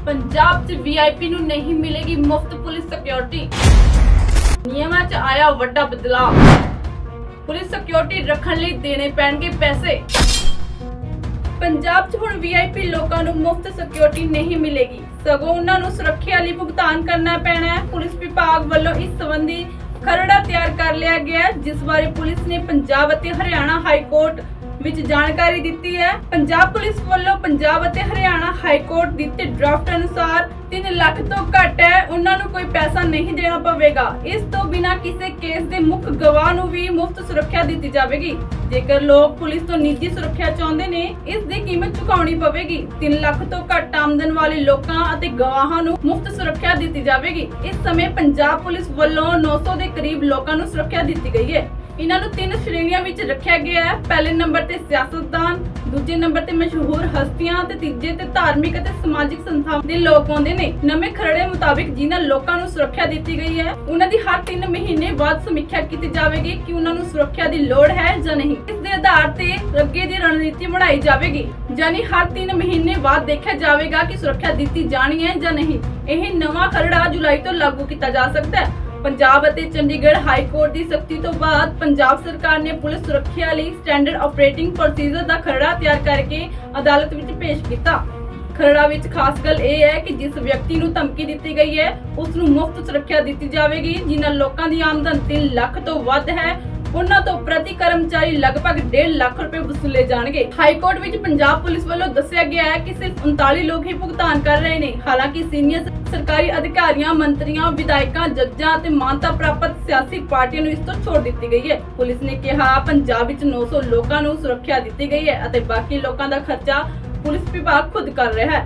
पंजाब च वीआईपी नूं नहीं मिलेगी मुफ्त पुलिस सिक्योरिटी। नियमां च आया वड्डा बदलाव। पुलिस सिक्योरिटी रखण लई देने पैणगे पैसे। पंजाब च हुण वीआईपी लोकां नूं मुफ्त सिक्योरिटी नहीं मिलेगी, सगों उन्हां नूं सुरक्षा लई भुगतान करना पैना है। पुलिस विभाग वल्लों इस संबंधी खरड़ा तैयार कर लिया गया है, जिस बारे पुलिस ने पंजाब अते हरियाणा हाई कोर्ट विच जानकारी दी है। पंजाब पुलिस वालों पंजाब अते हरियाणा हाई कोर्ट दिते ड्राफ्ट अनुसार 3 लाख तो घट है उन्हां नूं कोई पैसा नहीं देना पवेगा। इस तो बिना किसी केस दे मुख गवाह नूं भी मुफ्त सुरक्षा दी जाएगी। जेकर लोग पुलिस तो निजी सुरक्षा चाहते ने, इस दी कीमत चुकाउणी पवेगी। 3 लाख तो घट आमदन वाले लोकां अते गवाहां नूं मुफ्त सुरक्षा दी जाएगी। इस समय पंजाब पुलिस वालों 900 के करीब लोकां नूं सुरक्षा दी गई है। इन्हां नूं 3 श्रेणियां विच रखिया गया है। पहले नंबर ते सियासतदान, दूजे नंबर ते मशहूर हस्तियां ते तीजे ते धार्मिक अते समाजिक संस्थावां दे लोक आउंदे ने। नवें खरड़े मुताबिक जिन्हां लोकां नूं सुरक्षा दी गई है, उन्हां दी हर 3 महीने बाद समीक्षा कीती जावेगी कि उन्हां नूं सुरक्षा दी लोड़ है जां नहीं। इस दे आधार ते अगे दी रणनीति बनाई जावेगी, यानी हर 3 महीने बाद देखा जाएगा कि सुरक्षा दी जानी है जां नहीं। यह नवां खरड़ा जुलाई तो लागू किया जा सकता है। पंजाब अते चंडीगढ़ हाई कोर्ट की सख्ती तो बाद पंजाब सरकार ने पुलिस सुरक्षा लई स्टैंडर्ड ऑपरेटिंग प्रोसीजर का खरड़ा तैयार करके अदालत विच पेश किया। खरड़ा विच खास गल यह है कि जिस व्यक्ति नूं धमकी दी गई है उस नूं मुफ्त सुरक्षा दी जाएगी। जिन्हां लोकां दी आमदन 3 लाख तो वध है, उन्हां तो प्रति कर्मचारी लगभग 1.5 लाख रुपए वसूले जाणगे। हाई कोर्ट विच पंजाब पुलिस वालों दस्सिया गया है कि सिर्फ 39 लोग ही भुगतान कर रहे हैं। हालांकि सीनियर सरकारी अधिकारियों, मंत्रियों, विधायकों, जजां ते मानता प्राप्त सियासी पार्टियों नूं इस तो छोड़ दी गई है। पुलिस ने कहा पंजाब विच 900 लोकां नूं सुरक्षा दी गई है अते बाकी लोकां दा खर्चा पुलिस विभाग खुद कर रहा है।